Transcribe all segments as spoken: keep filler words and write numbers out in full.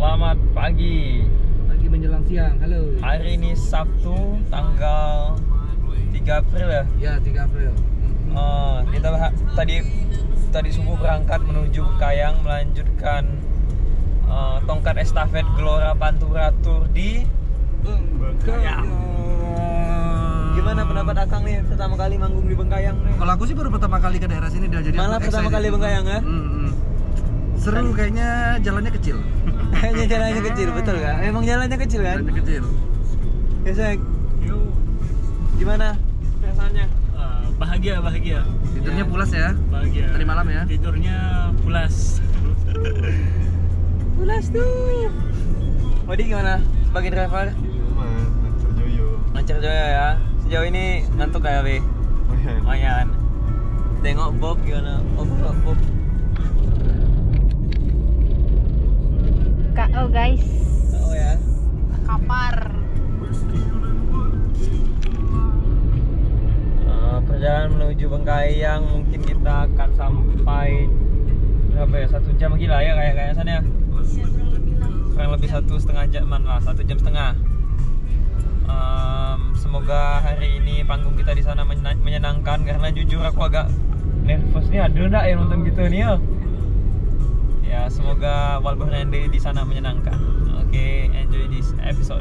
Selamat pagi. Pagi menjelang siang. Halo. Hari ini Sabtu tanggal tiga April ya? Ya, tiga April. Uh, kita tadi tadi subuh berangkat menuju Kayang melanjutkan uh, tongkat estafet Gelora Pantura Tour di Bengkayang. Gimana pendapat Akang nih pertama kali manggung di Bengkayang nih? Kalau aku sih baru pertama kali ke daerah sini udah jadi malah pertama kali Bengkayang ya? Hmm, hmm. Seru kayaknya, jalannya kecil. Kayaknya jalannya kecil, betul kan? Emang jalannya kecil kan? Jalannya kecil. Ya, Sek. Gimana perasaannya? Uh, bahagia, bahagia. Tidurnya pulas ya? Bahagia. Tadi malam ya? Tidurnya pulas. Pulas tuh. Wadi gimana? Sebagai driver? Aman, lancar joyo. Lancar joyo ya. Sejauh ini ngantuk kayak Be? Lumayan. Tengok Bob gimana? Oh, Bob, Bob. K O guys. Oh ya. Kapar. Uh, perjalanan menuju Bengkayang mungkin kita akan sampai berapa ya? Satu jam gila ya kayak kayak sana ya. Kurang lebih satu setengah jaman lah, satu jam setengah. Um, semoga hari ini panggung kita di sana menyenangkan karena jujur aku agak nervous nih. Ada nggak yang nonton gitu nih ya? Ya semoga Walbornende di sana menyenangkan. Oke, okay, enjoy this episode.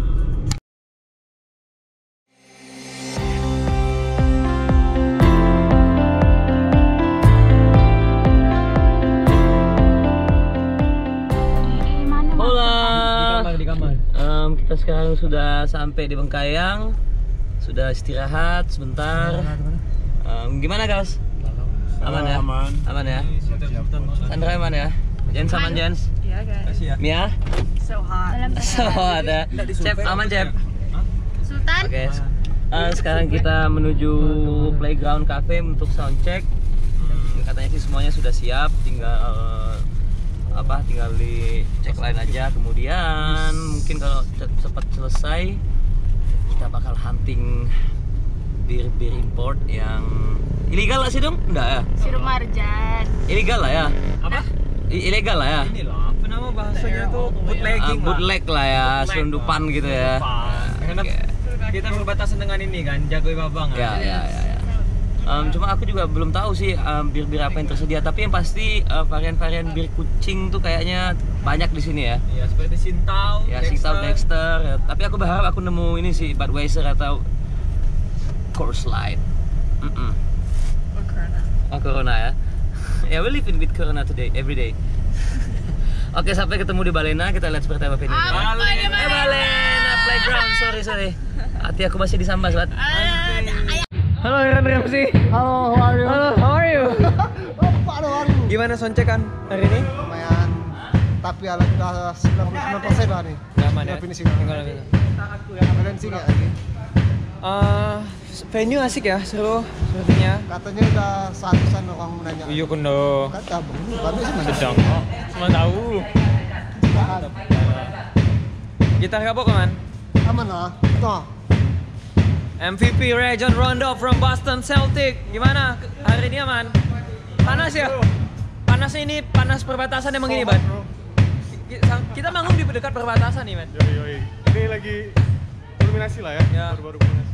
Di kamar. Um, kita sekarang sudah sampai di Bengkayang, sudah istirahat sebentar. Um, gimana guys? Aman ya? Aman. Aman ya? Sandra aman ya? Jens aman Jens? Iya guys. Mia? So hot. So hot ya? Cep aman Cep? Sultan. Oke. Okay. Uh, sekarang kita menuju playground cafe untuk soundcheck. Hmm, katanya sih semuanya sudah siap, tinggal uh, apa tinggal dicek lain aja, kemudian mungkin kalau cepat selesai kita bakal hunting bir-bir import yang ilegal lah sih dong? Enggak ya? Sirup marjan. Ilegal lah ya? Apa? I ilegal lah ya? Ini loh, apa nama bahasanya tuh bootlegging uh, bootleg lah ya, selundupan gitu ya. Karena okay. kita berbatasan dengan ini kan, Jagoy Babang ya, kan? ya, ya, ya. Um, cuma aku juga belum tahu sih um, bir-bir apa yang tersedia, tapi yang pasti uh, varian-varian bir kucing tuh kayaknya banyak di sini ya. Iya, seperti Sintau, ya, Sintau, Dexter. Ya. Tapi aku berharap aku nemu ini sih Budweiser atau Coors Light. Mm -mm. Or Corona. Oh, Corona ya. Ya, yeah, we live in with Corona today, every day. Oke, sampai ketemu di Balena, kita lihat seperti apa venue-nya. Apa Balena. Eh, Balena playground, sorry sorry. Hati aku masih disambas, Bat. Halo Iran Ramsey. Halo, how are you? Halo, how are you? Oh, how are you? Gimana soundcheck-an hari ini? Lumayan. Tapi alhamdulillah sembilan puluh sembilan persen lah nih. Aman ya? Finishing. Tinggal gitu. Kalian sih nggak lagi? Uh, venue asik ya, seru sepertinya. Katanya udah seratusan orang menanya. Iya kundo. Kata bang, bagus sih mana? Sedang. Oh, cuma tahu. Gitar kapok kaman? Aman lah. Tuh. M V P Rajon Rondo from Boston Celtic. Gimana hari ini aman? Panas ya? Panas ini, panas perbatasan emang ini, Ban? Kita manggung di dekat perbatasan nih, Man. Yoi, yoi. Ini lagi kulminasi lah ya. Ya. Baru-baru kulminasi.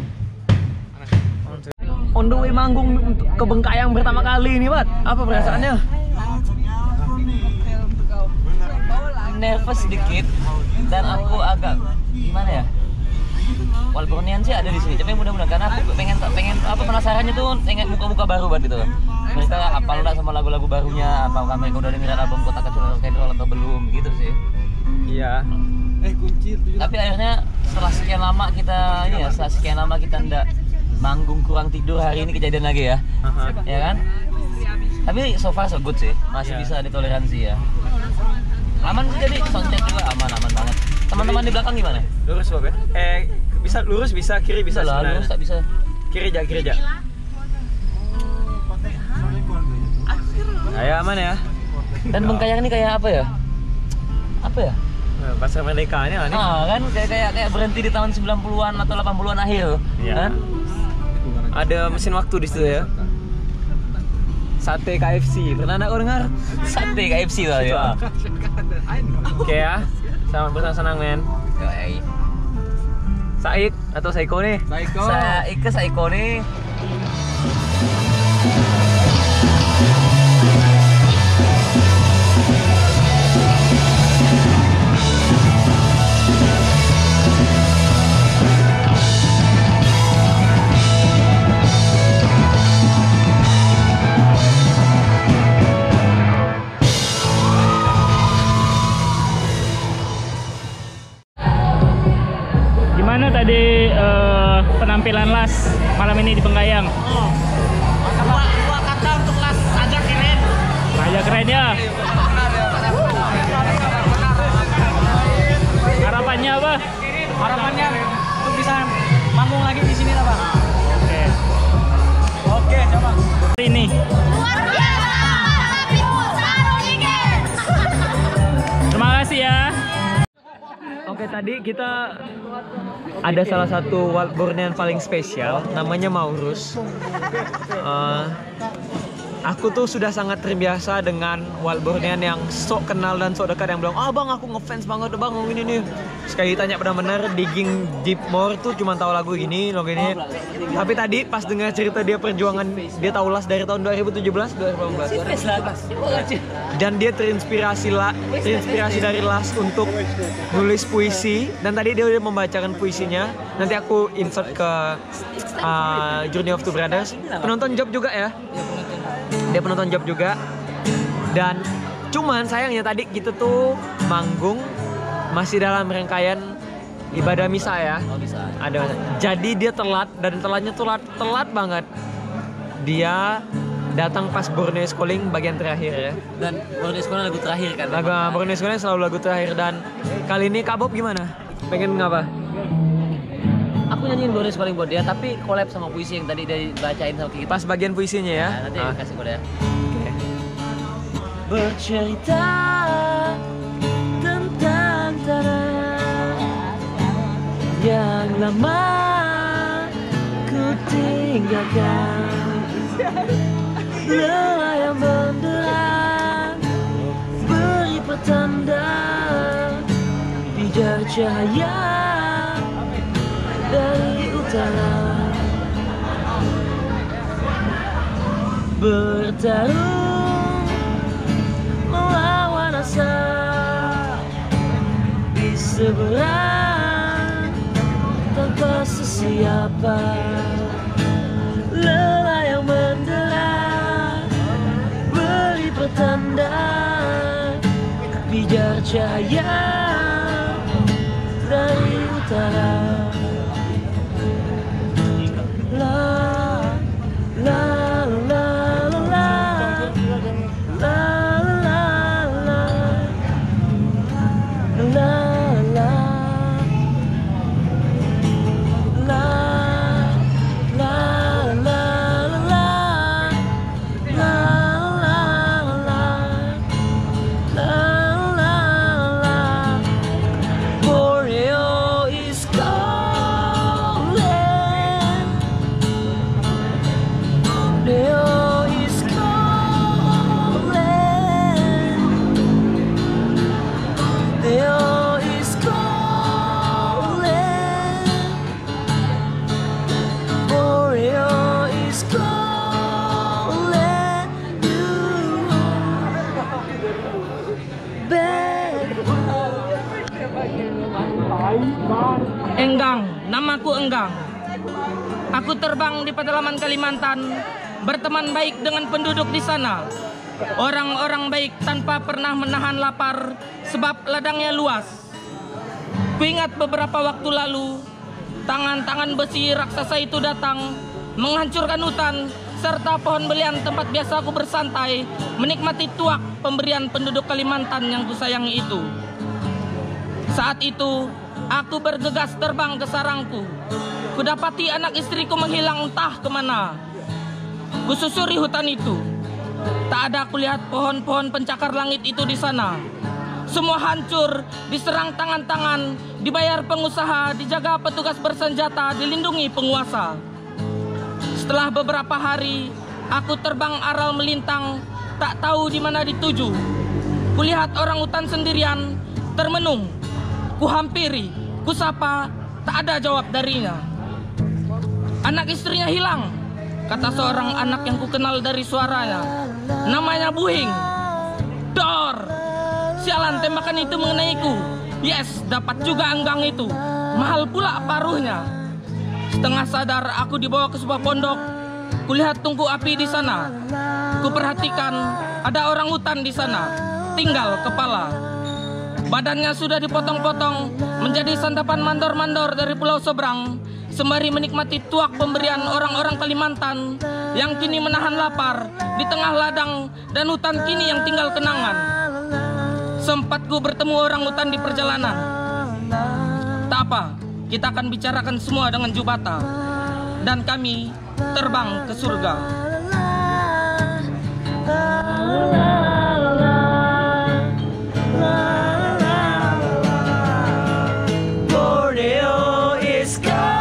On the way manggung ke Bengkayang pertama kali ini, Bat. Apa perasaannya? Nervous sedikit dan aku agak gimana ya? Walbornian sih ada di sini, tapi mudah-mudahan karena aku pengen pengen apa penasarannya tuh pengen muka-muka baru buat gitu. Mereka apal enggak sama lagu-lagu barunya, apakah mereka udah dengerin album Kota Kecil Rock and Roll atau belum gitu sih. Iya. Eh kunci itu. Tapi akhirnya setelah sekian lama kita ini ya, setelah sekian lama kita ndak manggung kurang tidur, hari ini kejadian lagi ya. Uh-huh. Ya kan? Tapi so far so good sih, masih yeah. Bisa ditoleransi ya. Aman sih jadi soundcheck juga aman-aman banget. Teman-teman di belakang gimana? Lurus Bob ya? Eh, bisa lurus bisa, kiri bisa lah, sebenarnya. lurus tak bisa. Kiri aja, kiri aja. Ayo aman ya. Dan Bengkayang ini kayak apa ya? Apa ya? Pasar Merdeka ini nih. Ah, kan kayak kayak kayak berhenti di tahun sembilan puluhan atau delapan puluhan akhir. Iya. Kan? Ada mesin waktu di situ ya. Sate K F C, pernah nggak kau dengar? Sate K F C lah ya. Oke ya. Selamat bersenang-senang men. Yoi. Saik atau Saiko nih? Saiko. Saya Ike Saiko nih. Gimana tadi eh, penampilan Las malam ini di Penggayang? Dua, dua kata untuk Las agak keren. Aja keren ya. Harapannya apa? Harapannya untuk bisa manggung lagi di sini lah bang. Oke. Oke, coba. Ini Luar biasa. Tapi Saru Nige. terima kasih ya. Oke, tadi kita ada salah satu wildbornean paling spesial, namanya Maurus. Eh, aku tuh sudah sangat terbiasa dengan wildbornean yang sok kenal dan sok dekat, yang bilang, ah bang aku ngefans banget bang ini nih. Sekali tanya benar-benar digging deep more tuh cuma tahu lagu ini, lagu ini. Tapi tadi pas dengar cerita dia perjuangan, dia tahu Las dari tahun dua ribu tujuh belas, dua ribu delapan belas. Dan dia terinspirasi lah, terinspirasi dari Las untuk nulis puisi. Dan tadi dia udah membacakan puisinya. Nanti aku insert ke uh, Journey of Two Brothers. Penonton job juga ya. Dia penonton job juga. Dan cuman sayangnya tadi kita tuh manggung masih dalam rangkaian ibadah misa ya. Ada. Jadi dia telat, dan telatnya tuh telat, telat banget. Dia datang pas Borneo Calling bagian terakhir ya. Dan Borneo Calling lagu terakhir kan. Lagu Borneo Calling selalu lagu terakhir. Dan kali ini Kak Bob gimana? Pengen ngapa? Aku nyanyiin Borneo Calling buat dia, tapi collab sama puisi yang tadi dia bacain sama kita. Pas bagian puisinya ya. Nah, nanti Ah. kasih kode ya. Oke. Bercerita tentang tanah yang lama ku tinggalkan, lelah yang menderang, beri petanda, pijar cahaya dari utara, bertarung melawan asa di seberang tanpa sesiapa, lelah yang mendera, beri petanda, pijar cahaya dari utara. La la la la la la la la la Enggang, namaku Enggang. Aku terbang di pedalaman Kalimantan, berteman baik dengan penduduk di sana. Orang-orang baik tanpa pernah menahan lapar, sebab ladangnya luas. Kuingat beberapa waktu lalu, tangan-tangan besi raksasa itu datang, menghancurkan hutan, serta pohon belian tempat biasa aku bersantai, menikmati tuak pemberian penduduk Kalimantan yang kusayangi itu. Saat itu, aku bergegas terbang ke sarangku. Kudapati anak istriku menghilang entah kemana. Kususuri hutan itu. Tak ada kulihat pohon-pohon pencakar langit itu di sana. Semua hancur, diserang tangan-tangan, dibayar pengusaha, dijaga petugas bersenjata, dilindungi penguasa. Setelah beberapa hari, aku terbang aral melintang, tak tahu di mana dituju. Kulihat orang hutan sendirian, termenung. Ku hampiri, ku sapa, tak ada jawab darinya. Anak istrinya hilang, kata seorang anak yang ku kenal dari suaranya. Namanya Buhing. Dor! Sialan, tembakan itu mengenaiku. Yes, dapat juga enggang itu. Mahal pula paruhnya. Setengah sadar aku dibawa ke sebuah pondok. Kulihat tungku api di sana. Kuperhatikan ada orang hutan di sana. Tinggal kepala. Badannya sudah dipotong-potong menjadi santapan mandor-mandor dari pulau seberang, sembari menikmati tuak pemberian orang-orang Kalimantan yang kini menahan lapar di tengah ladang dan hutan kini yang tinggal kenangan. Sempat ku bertemu orang hutan di perjalanan. Tak apa, kita akan bicarakan semua dengan Jubata. Dan kami terbang ke surga. Borneo is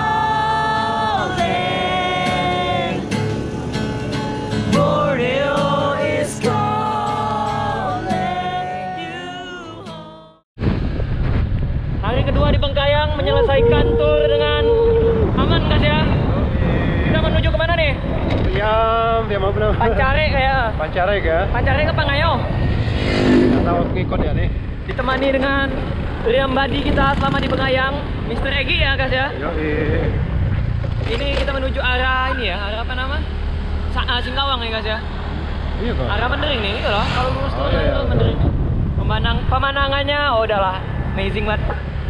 calling. Borneo is calling you. Hari kedua di Bengkayang menyelesaikan tur dengan aman guys ya. Kita menuju kemana nih? Diam, diam apa namanya? Pancare kayak. Pancarek ya? Pancare ke Pangayo. Nggak tahu ngikut ya nih. Ditemani dengan Riam Badi kita selama di Bengkayang, mister Egi ya guys ya. Yoi. Ini kita menuju arah ini ya, arah apa nama? Sa uh, Singkawang ya guys ya. Iya kok. Arah Mendering nih, itu loh. Kalau lurus Oh, terus iya, itu iya. Mendering. Pemanang pemandangannya, oh udahlah, amazing banget.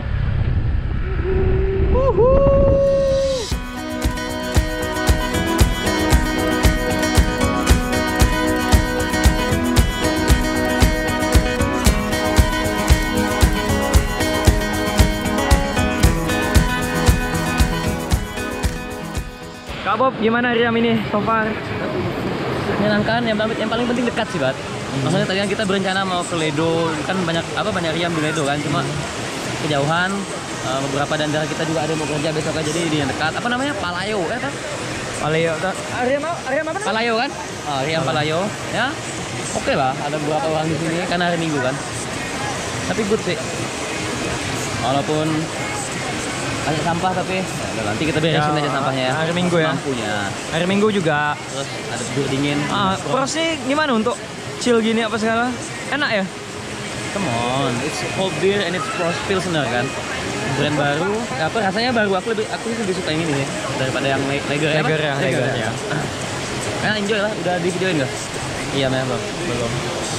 Kak Bob, gimana Riam ini so far? Menyenangkan, yang, yang paling penting dekat sih, Bat. Maksudnya tadi kan kita berencana mau ke Ledo, kan banyak apa banyak Riam di Ledo kan, cuma kejauhan. Uh, beberapa di antara kita juga ada yang mau kerja besok aja, jadi di yang dekat. Apa namanya? Palayo, ya kan? Palayo, Riam apa? Riam apa? Palayo kan? Oh, Riam Palayo, ya. Oke lah, ada beberapa orang di sini karena hari Minggu kan. Tapi good sih. Walaupun banyak sampah tapi ya, nanti kita beresin Ya, aja sampahnya ya. hari Minggu ya? Mampunya. Hari Minggu juga. Terus ada tidur dingin. Ah, prosesnya gimana untuk chill gini apa segala? Enak ya? Come on, it's cold beer and it's Frost Pilsner kan. Brand baru, apa rasanya baru. Aku lebih aku lebih suka yang ini sih daripada yang le- Lager. Lager apa? ya, Lager ya. Nah, enjoy lah. Udah di videoin nggak? Iya, memang belum.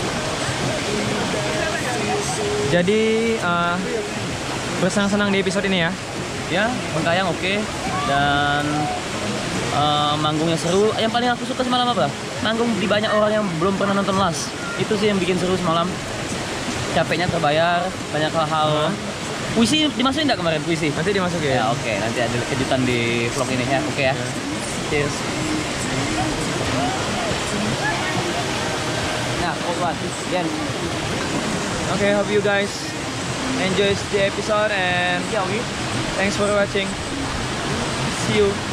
Jadi uh, bersenang-senang di episode ini ya. Ya, Bengkayang oke dan uh, manggungnya seru. Yang paling aku suka semalam apa? Manggung di banyak orang yang belum pernah nonton Last. Itu sih yang bikin seru semalam. Capeknya terbayar, banyak hal-hal. Puisi dimasukin nggak kemarin puisi? Nanti dimasukin. Ya oke, nanti ada kejutan di vlog ini ya. Oke ya. Cheers. Nah, obat, Gen. Okay, hope you guys enjoy the episode and Ya, oke. thanks for watching. See you.